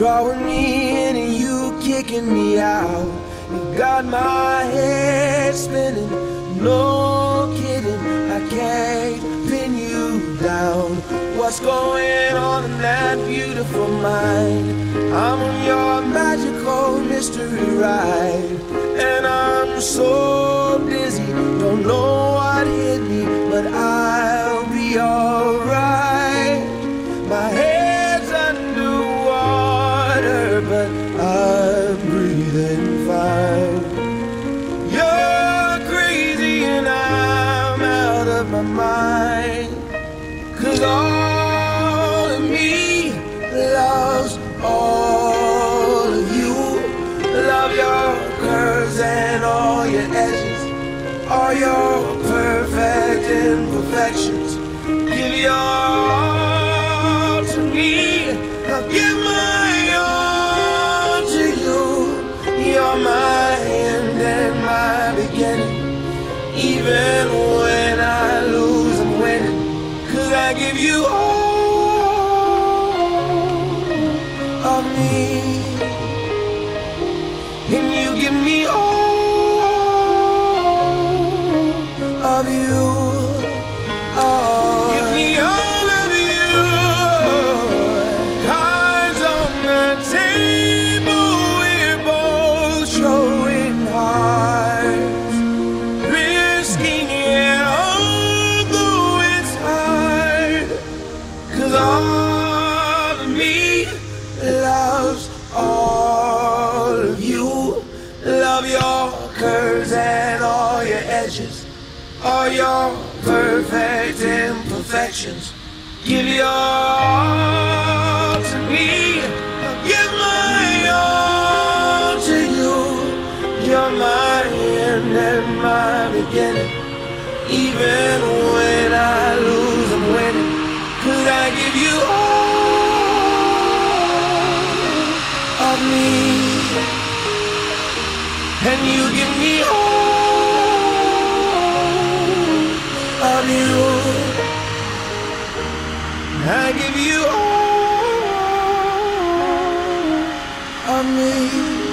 drawing me in and you kicking me out. You got my head spinning, no kidding, I can't pin you down. What's going on in that beautiful mind? I'm on your magical mystery ride, and I'm so dizzy, don't know what hit me, but I'll be alright. My head's underwater, but I'm breathing fine. You're crazy and I'm out of my mind, 'cause all of me loves all of you. Love your curves and all your edges, all your perfect imperfections. Give your all to me, I'll give my all to you. You're my end and my beginning. Even when I lose, I'm winning, 'cause I give you all of me, and you give me all of you. Give me all of you. Cards on the table, we're both showing hearts, risking it although it's hard, 'cause all of me loves all of you. Love your curves and all your edges, all your perfect imperfections. Give your all to me, I'll give my all to you. You're my end and my beginning. Even when I lose, I'm winning, 'cause I give you all of me, and you give me all of you. I give you all of me.